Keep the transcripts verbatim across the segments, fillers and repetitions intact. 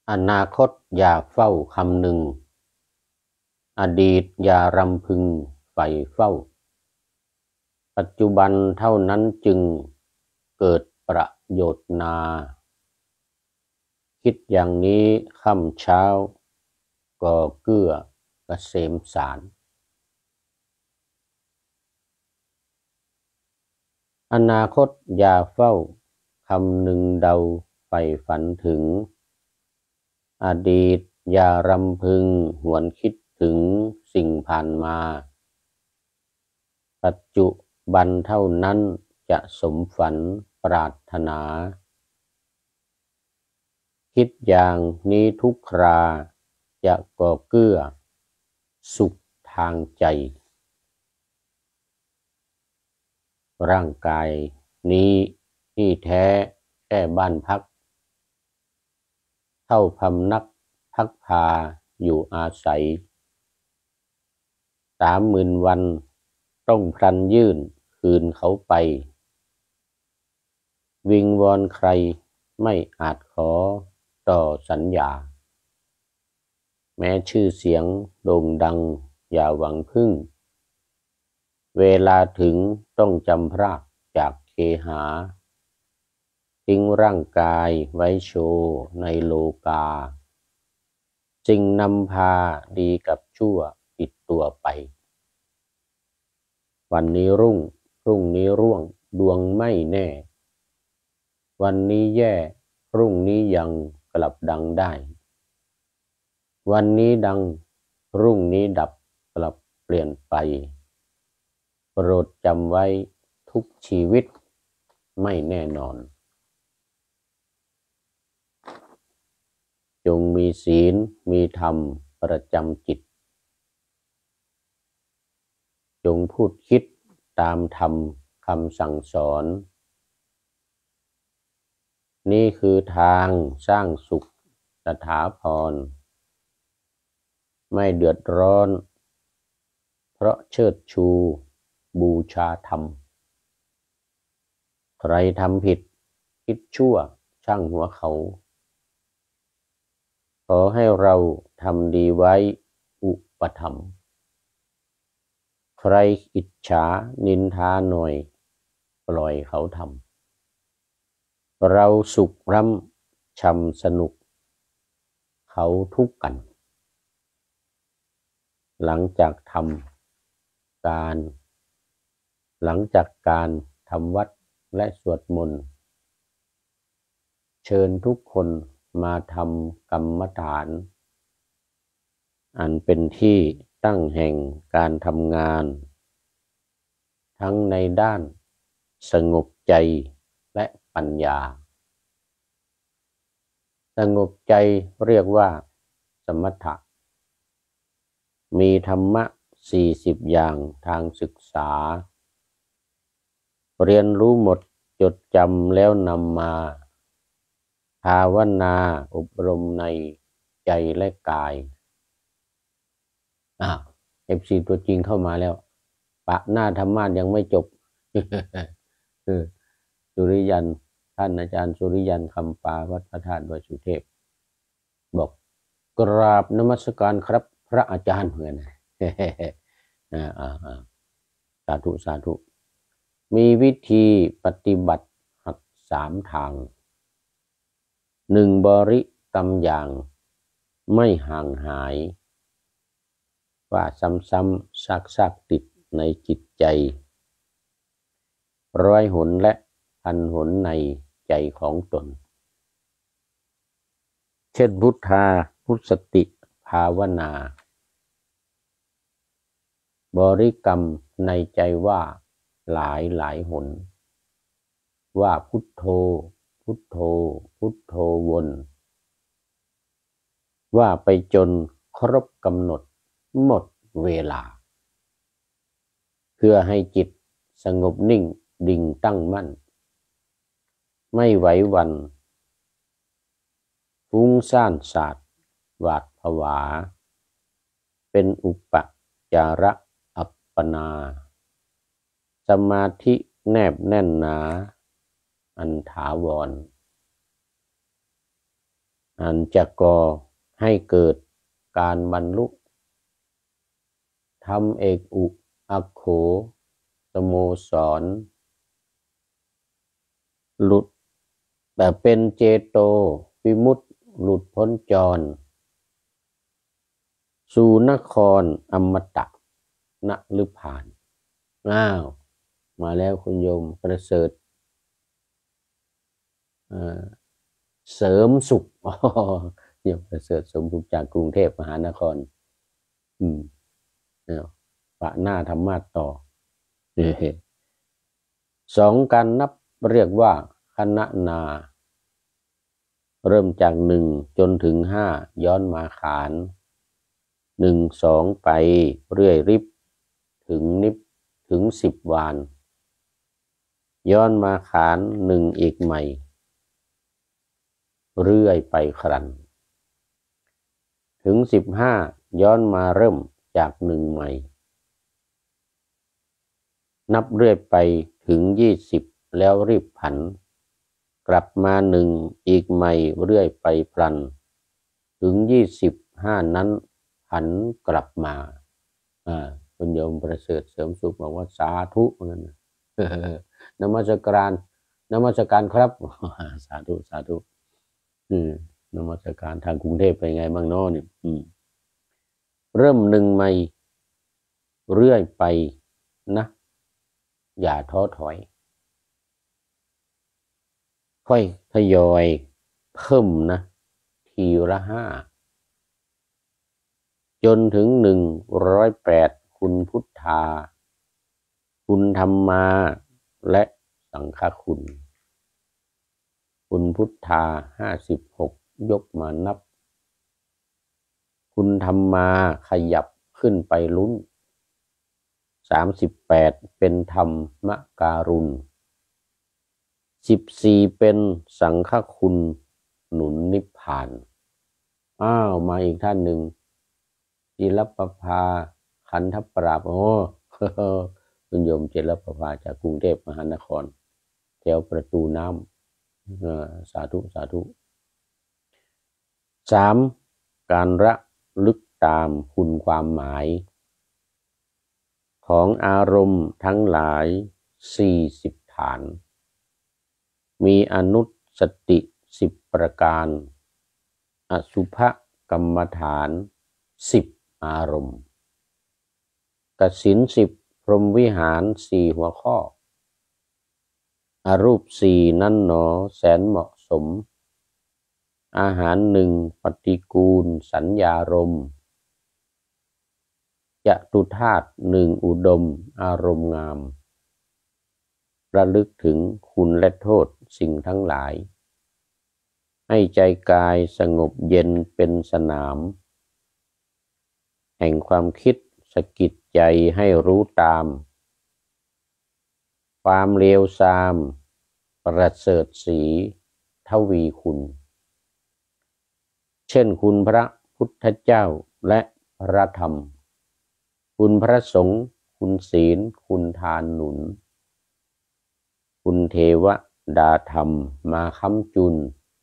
อนาคตอย่าเฝ้าคำนึงอดีตอย่ารำพึงใฝ่เฝ้าปัจจุบันเท่านั้นจึงเกิดประโยชน์นาคิดอย่างนี้ค่ำเช้าก่อเกื้อเกษมสารอนาคตอย่าเฝ้าคำนึงเดาใฝ่ฝันถึงอดีตอย่ารำพึงหวนคิดถึงสิ่งผ่านมาปัจจุบันเท่านั้นจะสมฝันปรารถนาคิดอย่างนี้ทุกคราจะก่อเกื้อสุขทางใจร่างกายนี้ที่แท้แค่บ้านพักเท่าพำนักพักพาอยู่อาศัยสามหมื่นวันต้องพลันยื่นคืนเขาไปวิงวอนใครไม่อาจขอต่อสัญญาแม้ชื่อเสียงโด่งดังอย่าหวังพึ่งเวลาถึงต้องจำพรากจากเคหาทิ้งร่างกายไว้โชว์ในโลกาจึงนำพาดีกับชั่วติดตัวไปวันนี้รุ่งพรุ่งนี้ร่วงดวงไม่แน่วันนี้แย่พรุ่งนี้ยังกลับดังได้วันนี้ดังพรุ่งนี้ดับกลับเปลี่ยนไปโปรดจำไว้ทุกชีวิตไม่แน่นอนจงมีศีลมีธรรมประจำจิตจงพูดคิดตามธรรมคำสั่งสอนนี่คือทางสร้างสุขสถาพรไม่เดือดร้อนเพราะเชิดชูบูชาธรรมใครทำผิดคิดชั่วช่างหัวเขาขอให้เราทำดีไว้อุปถัมภ์ใครอิจฉานินทาหน่อยปล่อยเขาทำเราสุขร่ำช่ำสนุกเขาทุกข์กันหลังจากทำการหลังจากการทำวัดและสวดมนต์เชิญทุกคนมาทำกรรมฐานอันเป็นที่ตั้งแห่งการทำงานทั้งในด้านสงบใจและปัญญาสงบใจเรียกว่าสมถะมีธรรมะสี่สิบอย่างทางศึกษาเรียนรู้หมดจดจำแล้วนำมาภาวนาอบรมในใจและกายอ่ะเอฟซีตัวจริงเข้ามาแล้วปะหน้าธรรมะยังไม่จบ สุริยันท่านอาจารย์สุริยันคำปาวัดพระธาตุดอยสุเทพบอกกราบนมัสการครับพระอาจารย์เหมือนสาธุสาธุมีวิธีปฏิบัติหักสามทางหนึ่งบริกรรมอย่างไม่ห่างหายว่าซ้ำๆซากๆติดในจิตใจร้อยหนและพันหนในใจของตนเช่นพุทธาพุทธสติภาวนาบริกรรมในใจว่าหลายหลายหนว่าพุทโธพุทโธพุทโธวนว่าไปจนครบกำหนดหมดเวลาเพื่อให้จิตสงบนิ่งดิ่งตั้งมั่นไม่ไหวหวั่นฟุ้งซ่านสาดหวาดผวาเป็นอุปจาระอัปปนาสมาธิแนบแน่นหนาอันถาวรอันจะก่อให้เกิดการบรรลุธรรมเอกอุอัคโขสโมสรหลุดแต่เป็นเจโตวิมุตติหลุดพ้นจรสู่นครอมตะณฤพานอ้าวมาแล้วคุณโยมประเสริฐเสริมสุขอ๋อโยมประเสริฐสมสุขจากกรุงเทพมหานครอืมเอาปะหน้าธรรมะต่อสองการนับเรียกว่าคณนาเริ่มจากหนึ่งจนถึงห้าย้อนมาขานหนึ่งสองไปเรื่อยริบถึงนิบถึงสิบวานย้อนมาขานหนึ่งอีกใหม่เรื่อยไปครันถึงสิบห้าย้อนมาเริ่มจากหนึ่งใหม่นับเรื่อยไปถึงยี่สิบแล้วรีบผันกลับมาหนึ่งอีกใหม่เรื่อยไปพลันถึงยี่สิบห้านั้นผันกลับมาอ่าคุณโยมประเสริฐเสริมสุขบอกว่าสาธุเหมือนกันนะนมัสการนมัสการครับสาธุสาธุอืมนมัสการทางกรุงเทพเป็นไงบ้างเนาะเนี่ยอืมเริ่มหนึ่งใหม่เรื่อยไปนะอย่าท้อถอยค่อยทยอยเพิ่มนะทีละห้าจนถึงหนึ่งร้อยแปดคุณพุทธาคุณธรรมาและสังฆคุณคุณพุทธาห้าสิบหกยกมานับคุณธรรมาขยับขึ้นไปลุ้นสามสิบแปดเป็นธรรมการุณสิบสี่เป็นสังฆคุณหนุนนิพพานอ้าวมาอีกท่านหนึ่งจิรประภาขันธปราบโอ้คุณโยมจิรประภาจากกรุงเทพมหานครแถวประตูน้ำสาธุสาธุสามการระลึกตามคุณความหมายของอารมณ์ทั้งหลายสี่สิบฐานมีอนุสติสิบประการอสุภกรรมฐานสิบอารมณ์กสิณสิบพรหมวิหารสี่หัวข้ออรูปสี่นั้นหนอแสนเหมาะสมอาหารหนึ่งปฏิกูลสัญญารมณ์จตุธาตุหนึ่งอุดมอารมณ์งามระลึกถึงคุณและโทษสิ่งทั้งหลายให้ใจกายสงบเย็นเป็นสนามแห่งความคิดสะกิดใจให้รู้ตามความเลวทรามประเสริฐสีทวีคุณเช่นคุณพระพุทธเจ้าและพระธรรมคุณพระสงฆ์คุณศีลคุณทานหนุนคุณเทวดาธรรมมาค้ำจุน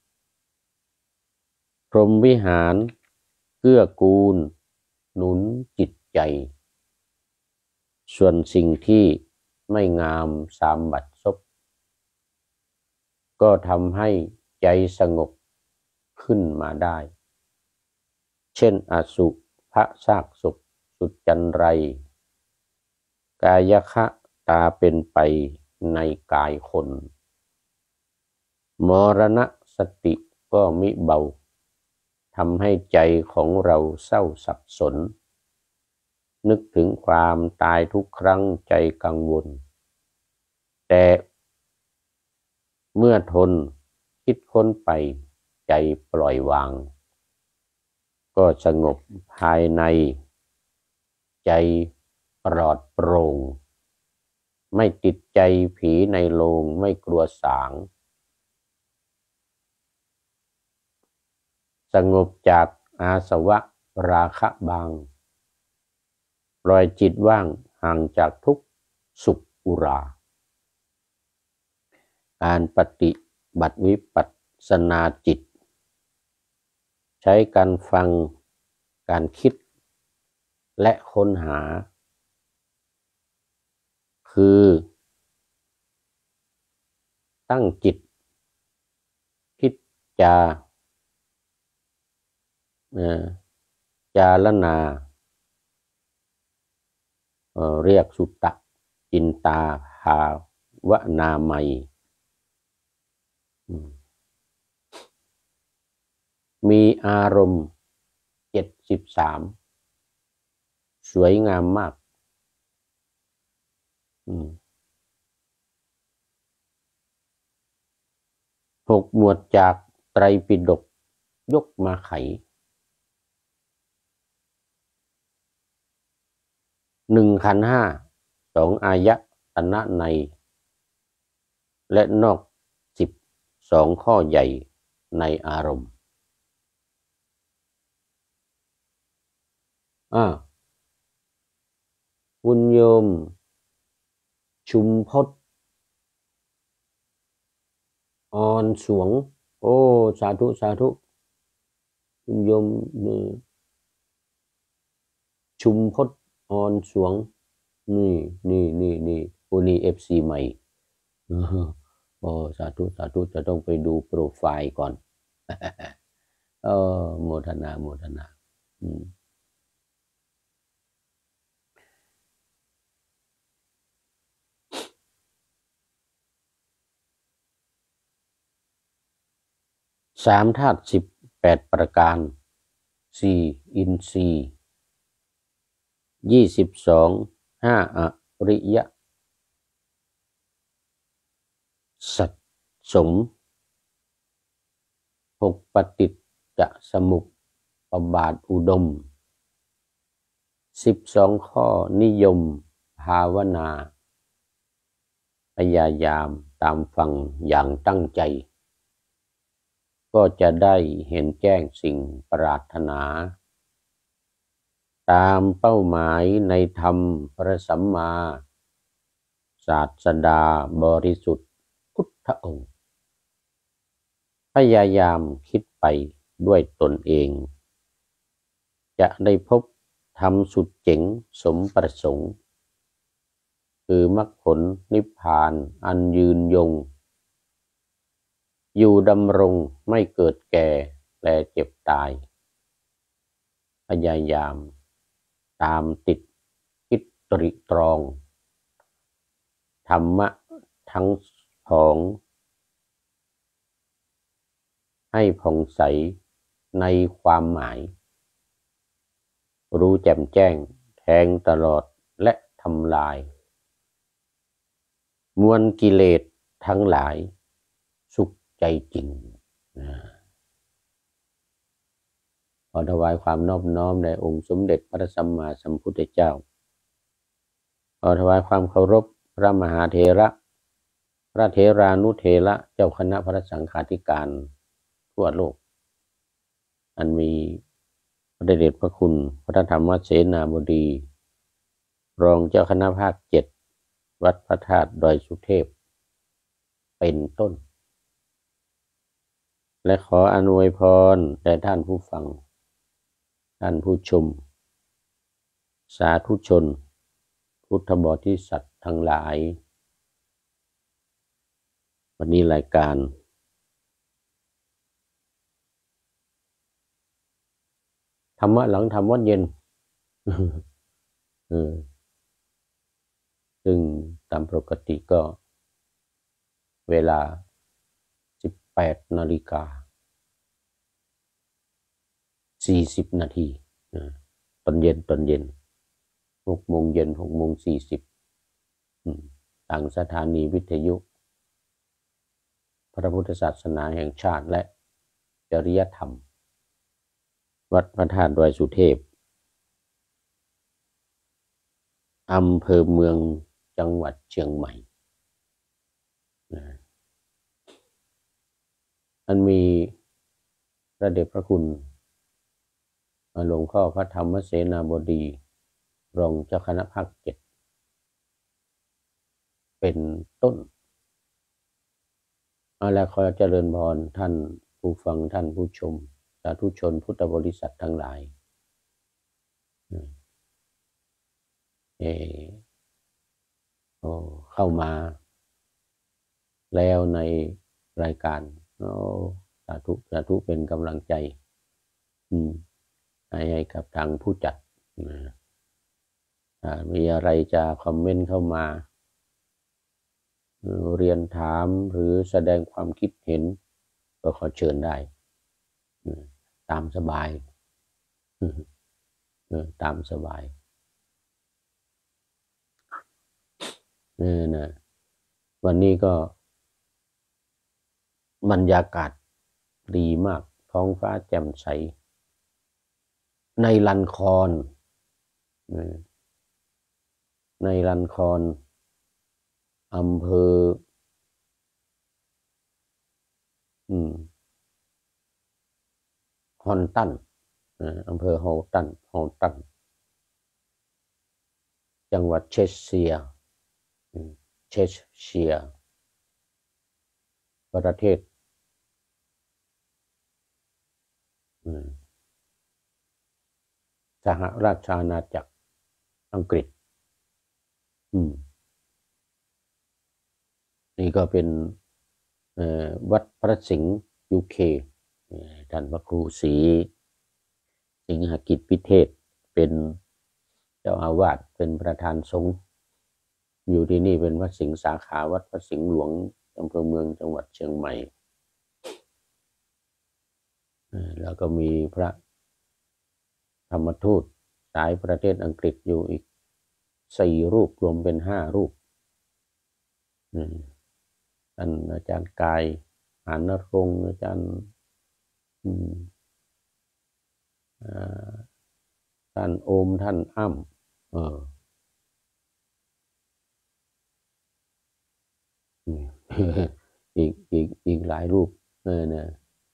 พรหมวิหารเกื้อกูลหนุนจิตใจส่วนสิ่งที่ไม่งามสามบัดซบก็ทำให้ใจสงบขึ้นมาได้เช่นอสุภะซากศพสุดจันไรกายคะตาเป็นไปในกายคนมรณะสติก็มิเบาทำให้ใจของเราเศร้าสับสนนึกถึงความตายทุกครั้งใจกังวลแต่เมื่อทนคิดค้นไปใจปล่อยวางก็สงบภายในใจปลอดโปร่งไม่ติดใจผีในโลงไม่กลัวสางสงบจากอาสวะราคะบางปล่อยจิตว่างห่างจากทุกสุขอุราการปฏิบัติวิปัสสนาจิตใช้การฟังการคิดและค้นหาคือตั้งจิตพิจารจารณาเอ่อเรียกสุตตะจินตาภาวนาไมยมีอารมณ์เจ็ดสิบสามสวยงามมากหกหมวดจากไตรปิฎกยกมาไขหนึ่งขันธ์ห้าสองอายตนะในและนอกสิบสองข้อใหญ่ในอารมณ์อ่าคุณโยมชุมพจน์อ่อนสวงโอ้สาธุสาธุคุณโยมชุมพจน์อ่อนสวงนี่นี่นี่นี่โอนี่เอฟซีใหม่โอ้สาธุสาธุจะต้องไปดูโปรไฟล์ก่อนเออโมทนาโมทนาอืมสามธาตุสิบแปดประการสี่อินทรีย์ยี่สิบสองห้าอริยสัจสมหกปฏิจจสมุปบาทอุดมสิบสองข้อนิยมภาวนาพยายามตามฟังอย่างตั้งใจก็จะได้เห็นแจ้งสิ่งปรารถนาตามเป้าหมายในธรรมพระสัมมาศาสดาบริสุทธิ์พุทธองค์พยายามคิดไปด้วยตนเองจะได้พบธรรมสุดเจ๋งสมประสงค์คือมรรคผลนิพพานอันยืนยงอยู่ดำรงไม่เกิดแก่และเจ็บตายพยายามตามติดคิดตริตรองธรรมะทั้งของให้ผ่องใสในความหมายรู้แจ่มแจ้งแทงตลอดและทำลายมวลกิเลสทั้งหลายสุขใจจริงขอถวายความนอบน้อมในองค์สมเด็จพระสัมมาสัมพุทธเจ้าขอถวายความเคารพพระมหาเถระพระเถรานุเถระเจ้าคณะพระสังฆาธิการทั่วโลกอันมีพระเดชพระคุณพระธรรมเสนาบดีรองเจ้าคณะภาคเจ็ดวัดพระธาตุดอยสุเทพเป็นต้นและขออำนวยพรแด่ท่านผู้ฟังท่านผู้ชมสาธุชนพุทธบริษัททั้งหลายวันนี้รายการธรรมะหลังธรรมวัดเย็นซึ่งตามปกติก็เวลาสิบแปดนาฬิกาสี่สิบนาทีตอนเย็นตอนเย็นหกโมงเย็นหกโมงสี่สิบต่างสถานีวิทยุพระพุทธศาสนาแห่งชาติและจริยธรรมวัดพระธาตุดอยสุเทพอำเภอเมืองจังหวัดเชียงใหม่อันมีพระเดชพระคุณหลวงพ่อพระธรรมเสนาบดีรองเจ้าคณะภาคเจ็ดเป็นต้นเอาละขอเจริญพรท่านผู้ฟังท่านผู้ชมสาธุชนพุทธบริษัททั้งหลายเออโอ้เข้ามาแล้วในรายการโอ้สาธุสาธุเป็นกำลังใจอืมให้ให้กับทางผู้จัดนะมีอะไรจะคอมเมนต์เข้ามาเรียนถามหรือแสดงความคิดเห็นก็ขอเชิญได้ตามสบายตามสบายเออนะวันนี้ก็บรรยากาศดีมากท้องฟ้าแจ่มใสในลันคอนในลันคอนอำเภออืมฮอนตันอำเภอฮอลตันฮอลตันจังหวัดเชสเชียร์เชสเชียร์ประเทศสหราชอาณาจักรอังกฤษนี่ก็เป็นวัดพระสิงห์ยูเคท่านพระครูศรีสิงหกิจพิเทศเป็นเจ้าอาวาสเป็นประธานสงฆ์อยู่ที่นี่เป็นวัดสิงห์สาขาวัดพระสิงห์หลวงอำเภอเมืองจังหวัดเชียงใหม่แล้วก็มีพระธรรมทูตสายประเทศอังกฤษอยู่อีกสี่รูปรวมเป็นห้ารูปท่านอาจารย์กายหานรงค์อาจารย์ท่านโอมท่านอ้ำเอออีกอีกอีกหลายรูปเออเนี่ย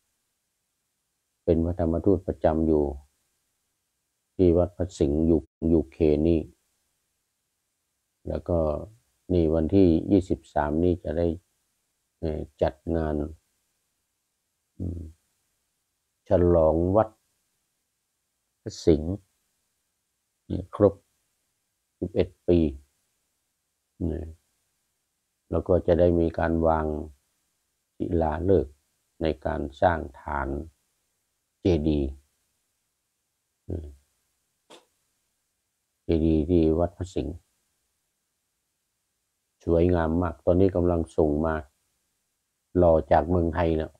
เป็นพระธรรมทูตประจำอยู่ที่วัดพระสิงห์ยูยูเคนี่แล้วก็นี่วันที่ยี่สิบสามนี้จะได้จัดงานฉลองวัดพระสิงห์ครบสิบเอ็ดปีแล้วก็จะได้มีการวางศิลาฤกษ์ในการสร้างฐานเจดีย์เจดีย์ที่วัดพระสิงห์สวยงามมากตอนนี้กำลังส่งมารอจากเมืองไทยนะ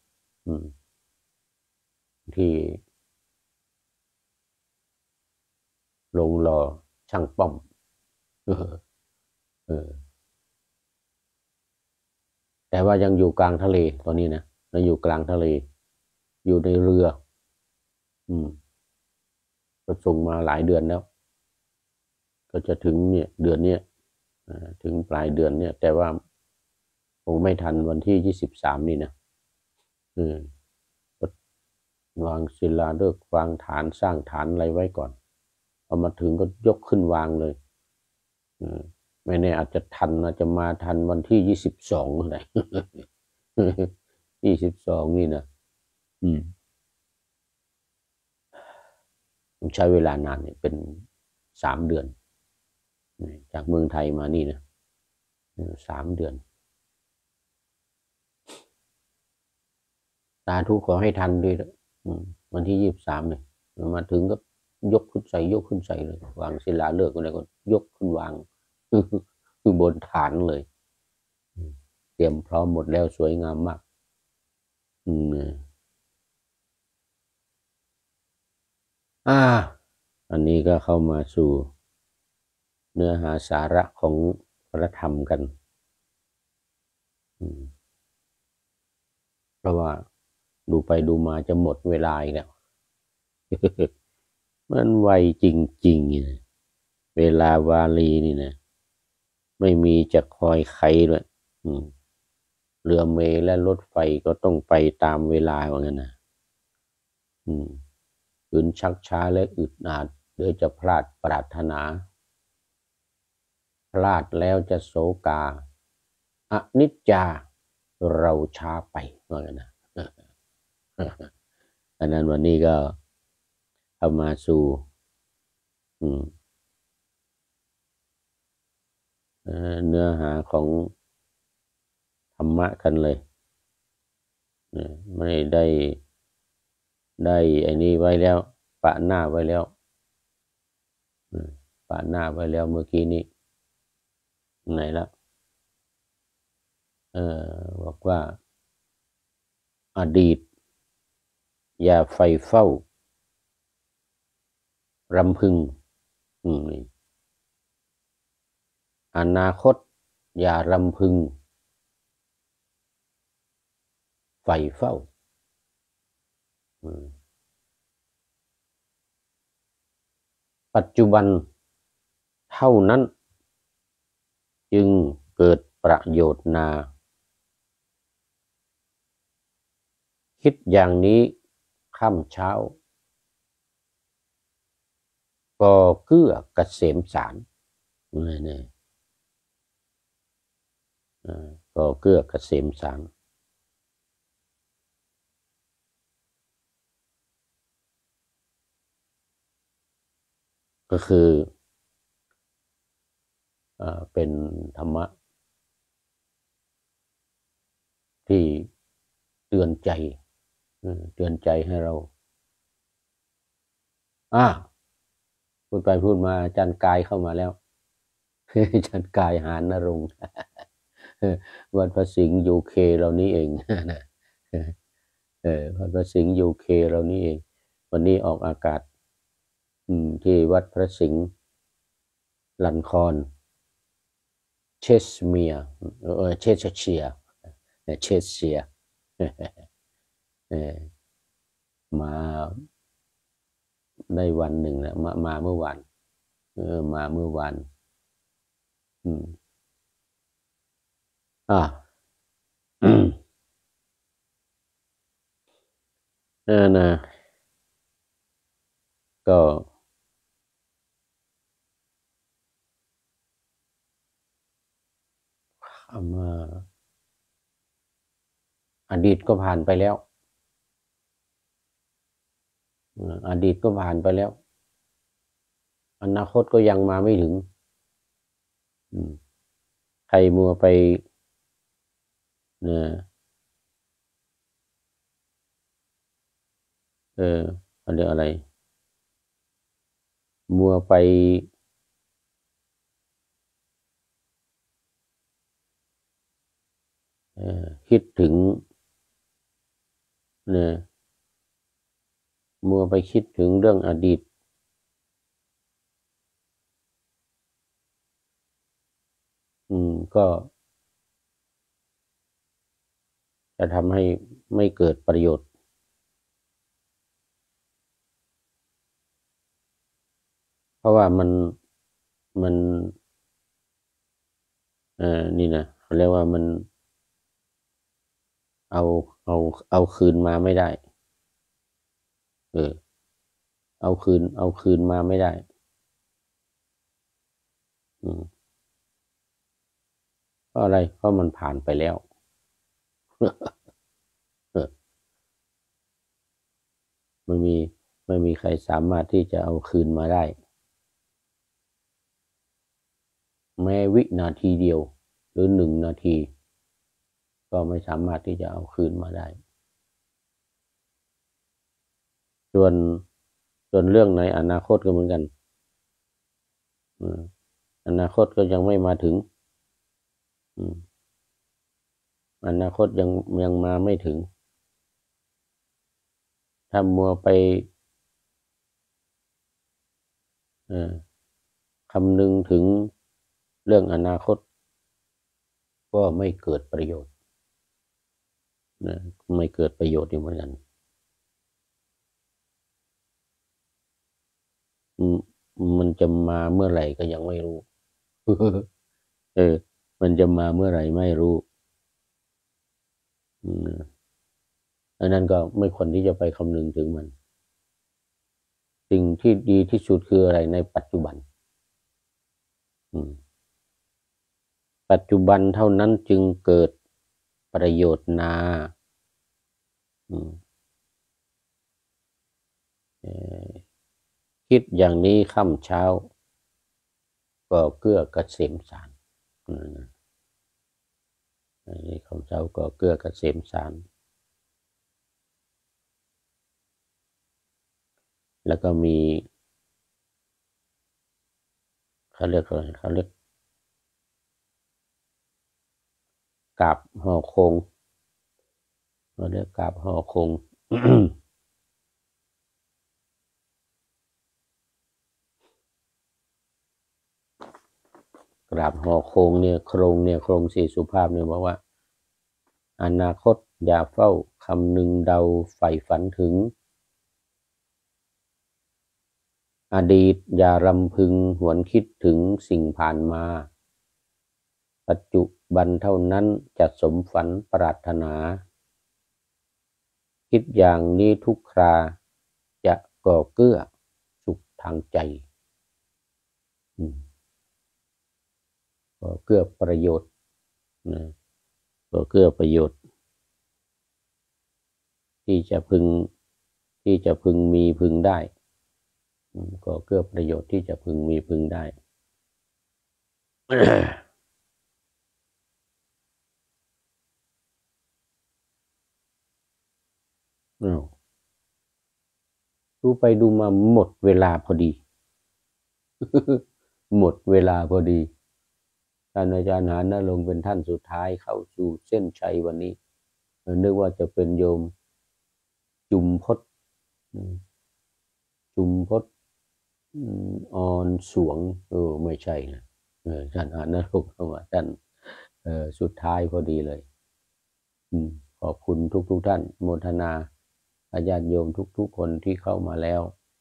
ที่ลงรอช่างป้อมเออเออแต่ว่ายังอยู่กลางทะเลตอนนี้นะยังอยู่กลางทะเลอยู่ในเรืออืมก็ส่งมาหลายเดือนแล้วก็จะถึงเนี่ยเดือนเนี้ยถึงปลายเดือนเนี่ยแต่ว่าคงไม่ทันวันที่ยี่สิบสามนี่นะอืมวางศิลาฤกษ์วางฐานสร้างฐานอะไรไว้ก่อนพอมาถึงก็ยกขึ้นวางเลยอืมไม่แน่อาจจะทันอาจจะมาทันวันที่ยี่สิบสองอะไรยี่สิบสองนี่นะอืมต้องใช้เวลานานเนี่ยเป็นสามเดือนจากเมืองไทยมานี่นะสามเดือนสาธุขอให้ทันด้วยวันที่ยี่สิบสามเนี่ยมาถึงก็ยกขึ้นใส่ยกขึ้นใส่เลยวางศิลาฤกษ์อะไรก็ยกขึ้นวางคือบนฐานเลยเตรียมพร้อมหมดแล้วสวยงามมากอืมอ่าอันนี้ก็เข้ามาสู่เนื้อหาสาระของพระธรรมกันเพราะว่าดูไปดูมาจะหมดเวลาอีกแล้วมันไวจริงๆเวลาวาลีนี่นะไม่มีจะคอยใครด้วยเรือเมล์และรถไฟก็ต้องไปตามเวลาเหมือนกันนะคืนชักช้าและอึดอัดเดี๋ยวจะพลาดปรารถนาพลาดแล้วจะโศกาอนิจจาเราช้าไปเหมือนกันนะอันนั้นวันนี้ก็เข้ามาสู่เนื้อหาของธรรมะกันเลยไม่ได้ได้ไอ้นี้ไว้แล้วปะหน้าไว้แล้วปะหน้าไว้แล้วเมื่อกี้นี้ไหนละเออบอกว่าอดีตอย่าใฝ่เฝ้ารำพึงนี่อนาคตอย่ารำพึงใฝ่เฝ้าปัจจุบันเท่านั้นจึงเกิดประโยชน์นาคิดอย่างนี้ค่ำเช้าก็เกื้อเกษมสารนี่ก็เกื้อเกษมสารก็คือเป็นธรรมะที่เตือนใจเตือนใจให้เราอ่าพูดไปพูดมาอาจารย์กายเข้ามาแล้วอาจารย์กายหานนรงค์วัดพระสิงห์ยูเคเรานี้เองนะเออวัดพระสิงห์ยูเคเรานี้เองวันนี้ออกอากาศที่วัดพระสิงห์ลันคอนเชสเมียเออเชสเชียเชสเชียมาได้วันหนึ่งแล้วมามาเมื่อวานเออมาเมื่อวานอืมอ่าเออนะก็คำว่าอดีตก็ผ่านไปแล้วอดีตก็ผ่านไปแล้วอนาคตก็ยังมาไม่ถึงใครมัวไปเนี่ยเออเขาเรียกอะไรมัวไปเออคิดถึงเนี่ยมัวไปคิดถึงเรื่องอดีตอืมก็จะทำให้ไม่เกิดประโยชน์เพราะว่ามันมันเออนี่นะเขาเรียกว่ามันเอาเอาเอาคืนมาไม่ได้เออเอาคืนเอาคืนมาไม่ได้อืมเพราะอะไรเพราะมันผ่านไปแล้วไม่มีไม่มีใครสามารถที่จะเอาคืนมาได้แม้วินาทีเดียวหรือหนึ่งนาทีก็ไม่สามารถที่จะเอาคืนมาได้ส่วนส่วนเรื่องในอนาคตก็เหมือนกันอนาคตก็ยังไม่มาถึงอนาคตยังยังมาไม่ถึงถ้ามัวไปคำนึงถึงเรื่องอนาคตก็ไม่เกิดประโยชน์ไม่เกิดประโยชน์อยู่เหมือนกันมันจะมาเมื่อไหร่ก็ยังไม่รู้เออมันจะมาเมื่อไหร่ไม่รู้อันนั้นก็ไม่ควรที่จะไปคำนึงถึงมันสิ่งที่ดีที่สุดคืออะไรในปัจจุบันปัจจุบันเท่านั้นจึงเกิดประโยชน์นาคิดอย่างนี้ค่ำเช้าก็เกื้อเกษมสารนี่ค่ำเช้าก็เกื้อเกษมสารแล้วก็มีเขาเรียกอะไรเขาเรียกกาบห่อคงเขาเรียกกาบห่อคง กราบห่อโคงเนี่ยโครงเนี่ยโครงสี่สุภาพเนี่ยบอกว่าอนาคตอย่าเฝ้าคำนึงเดาใฝ่ฝันถึงอดีตอย่ารำพึงหวนคิดถึงสิ่งผ่านมาปัจจุบันเท่านั้นจะสมฝันปรารถนาคิดอย่างนี้ทุกคราจะก่อเกื้อสุขทางใจก่อเกื้อประโยชน์นะก่อเกื้อประโยชน์ที่จะพึงที่จะพึงมีพึงได้ก็เกื้อประโยชน์ที่จะพึงมีพึงได้ ดูไปดูมาหมดเวลาพอดี หมดเวลาพอดีท่านอาจารย์หานรงค์เป็นท่านสุดท้ายเข้าสู่เส้นชัยวันนี้นึกว่าจะเป็นโยมจุมพจน์จุมพจน์อ่อนสวงเออไม่ใช่นะท่านหานรงค์เข้ามาท่านสุดท้ายพอดีเลยขอบคุณทุกๆท่านโมทนาญาติโยมทุกๆคนที่เข้ามาแล้ว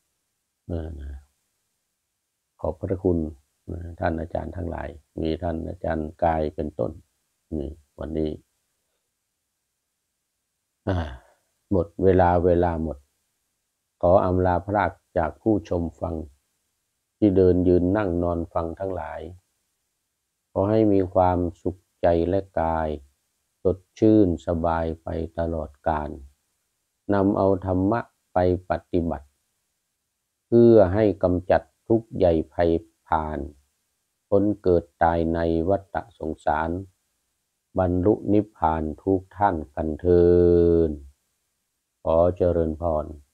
ขอบพระคุณท่านอาจารย์ทั้งหลายมีท่านอาจารย์กายเป็นต้นนี่วันนี้หมดเวลาเวลาหมดขออำลาพรากจากผู้ชมฟังที่เดินยืนนั่งนอนฟังทั้งหลายขอให้มีความสุขใจและกายสดชื่นสบายไปตลอดกาลนำเอาธรรมะไปปฏิบัติเพื่อให้กำจัดทุกข์ใหญ่ภัยผ่านพ้นเกิดตายในวัฏสงสารบรรลุนิพพานทุกท่านกันเถิดขอเจริญพร